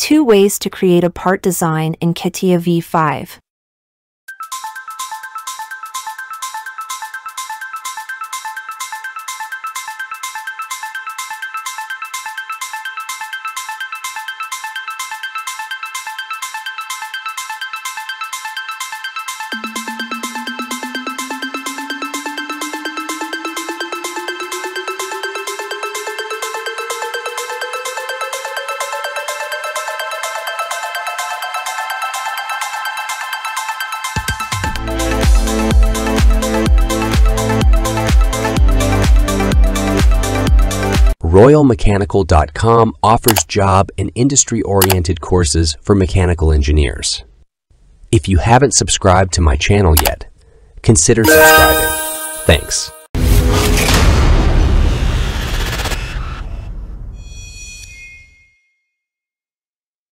2 ways to create a part design in Catia v5. RoyalMechanical.com offers job and industry-oriented courses for mechanical engineers. If you haven't subscribed to my channel yet, consider subscribing. Thanks.